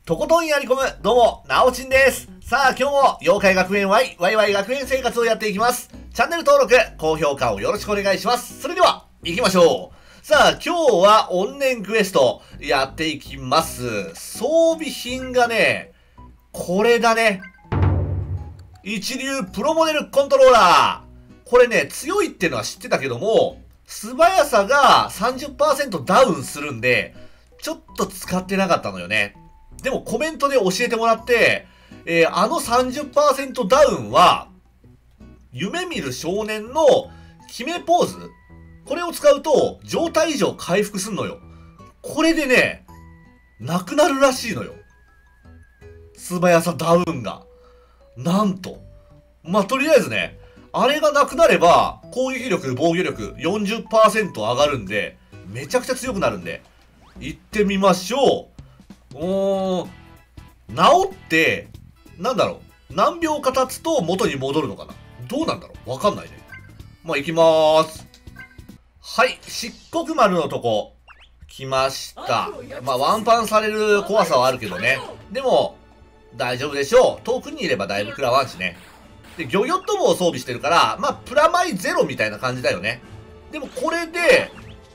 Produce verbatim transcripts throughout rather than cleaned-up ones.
とことんやり込む、どうも、なおちんです。さあ、今日も、妖怪学園 Y、ワイワイ学園生活をやっていきます。チャンネル登録、高評価をよろしくお願いします。それでは、行きましょう。さあ、今日は、怨念クエスト、やっていきます。装備品がね、これだね。一流プロモデルコントローラー。これね、強いってのは知ってたけども、素早さが さんじゅっパーセント ダウンするんで、ちょっと使ってなかったのよね。でもコメントで教えてもらって、えー、あの さんじゅっパーセント ダウンは、夢見る少年の決めポーズ、これを使うと状態以上回復すんのよ。これでね、なくなるらしいのよ。素早さダウンが。なんと。まあ、とりあえずね、あれがなくなれば、攻撃力、防御力 よんじゅっパーセント 上がるんで、めちゃくちゃ強くなるんで、行ってみましょう。おー、治って、なんだろう。何秒か経つと元に戻るのかな。どうなんだろうわかんないね。まあ、行きまーす。はい、漆黒丸のとこ、来ました。まあ、ワンパンされる怖さはあるけどね。でも、大丈夫でしょう。遠くにいればだいぶ食らわんしね。で、ギョギョッと棒を装備してるから、まあ、プラマイゼロみたいな感じだよね。でも、これで、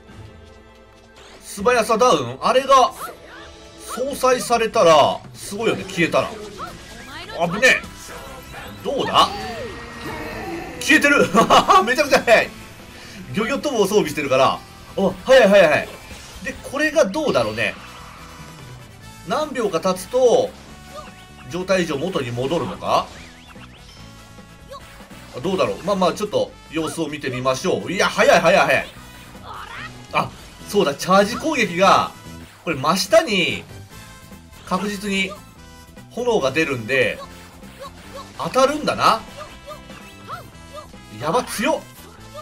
素早さダウンあれが、相殺されたら、すごいよね、消えたら。危ねえ。どうだ消えてるめちゃくちゃ速い。ギョギョッと棒を装備してるから、お、早い早い早い。で、これがどうだろうね。何秒か経つと、状態以上元に戻るのかどうだろうまあまあ、ちょっと様子を見てみましょう。いや、早い早い早い。あ、そうだ、チャージ攻撃が、これ真下に、確実に炎が出るんで、当たるんだな。やば、強っ。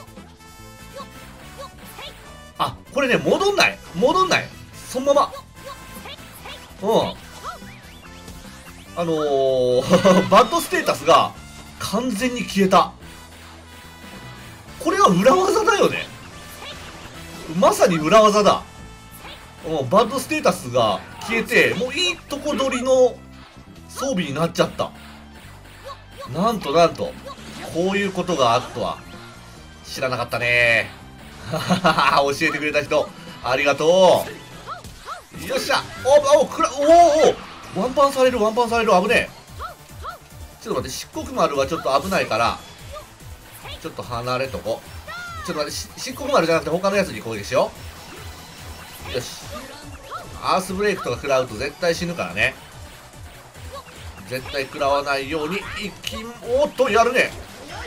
あ、これね、戻んない。戻んない。そのまま。うん。あのー、バッドステータスが完全に消えた。これは裏技だよね。まさに裏技だ。うん、バッドステータスが消えて、もういいとこ取りの装備になっちゃった。なんとなんと、こういうことがあるとは知らなかったね。教えてくれた人、ありがとう。よっしゃ。おお、くら、おおおワンパンされる、ワンパンされる、危ねえ。ちょっと待って、漆黒丸はちょっと危ないから、ちょっと離れとこ。ちょっと待って、漆黒丸じゃなくて他のやつに攻撃しよう。よし。アースブレイクとか食らうと絶対死ぬからね。絶対食らわないように、いき、おっと、やるね。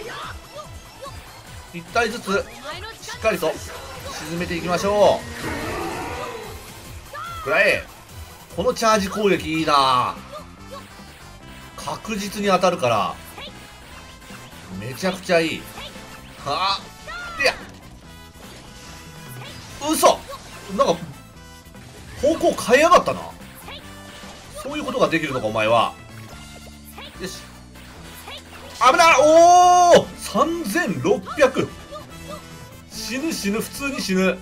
一体ずつ、しっかりと沈めていきましょう。くらえ。このチャージ攻撃いいな。確実に当たるから、めちゃくちゃいい。はあ、いや、嘘なんか、方向変えやがったな。そういうことができるのか、お前は。よし。危ない。おお !さんぜんろっぴゃく! 死ぬ死ぬ、普通に死ぬ。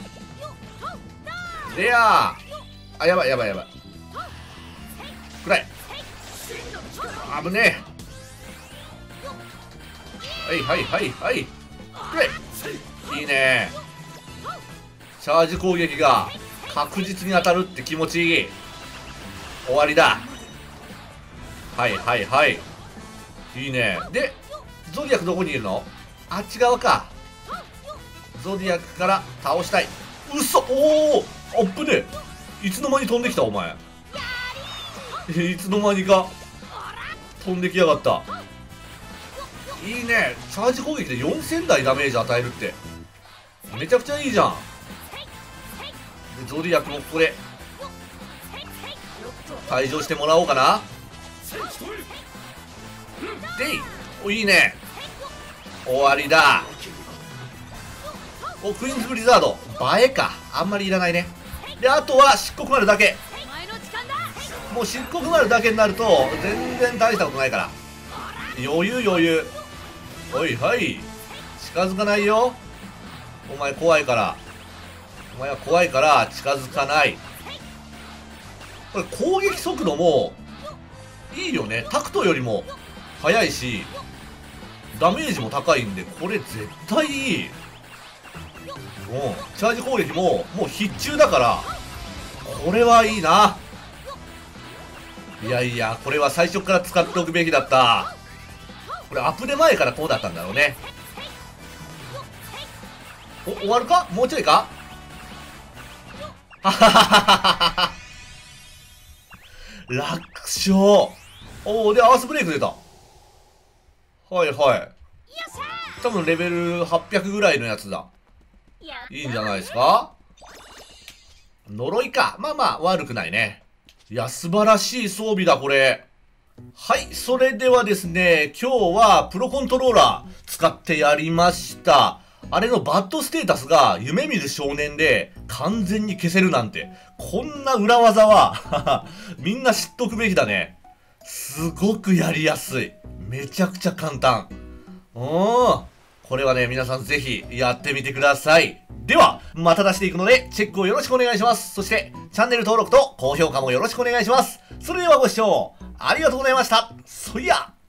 レアー。あ、やばいやばいやばい。くらい。危ねえ。はいはいはいはい。くらい。いいね。チャージ攻撃が確実に当たるって気持ちいい。終わりだ。はいはいはい。いいね。で、ゾディアクどこにいるの？あっち側か。ゾディアクから倒したい。うそ、おおあっぶねえ。いつの間に飛んできたお前。いつの間にか飛んできやがった。いいね。チャージ攻撃でよんせん台ダメージ与えるってめちゃくちゃいいじゃん。でゾディアクもここで退場してもらおうかな。でいおいいね。終わりだ。おクイーンズブリザード映えか。あんまりいらないね。であとは漆黒丸だけ。もう漆黒丸だけになると全然大したことないから余裕余裕。おいはい近づかないよ。お前怖いから。お前は怖いから近づかない。 これ攻撃速度もいいよね。タクトよりも速いしダメージも高いんで、これ絶対いい。うん、チャージ攻撃ももう必中だからこれはいいな。いやいや、これは最初から使っておくべきだった。これアップデ前からこうだったんだろうね。お、終わるか？もうちょいか？ははははは。楽勝。おお、で、アースブレイク出た。はいはい。多分レベルはっぴゃくぐらいのやつだ。いいんじゃないですか？呪いか。まあまあ、悪くないね。いや、素晴らしい装備だ、これ。はい、それではですね、今日はプロコントローラー使ってやりました。あれのバッドステータスが夢見る少年で完全に消せるなんて、こんな裏技はみんな知っとくべきだね。すごくやりやすい。めちゃくちゃ簡単。うーん。これはね、皆さんぜひやってみてください。では、また出していくので、チェックをよろしくお願いします。そして、チャンネル登録と高評価もよろしくお願いします。それではご視聴ありがとうございました。そいや。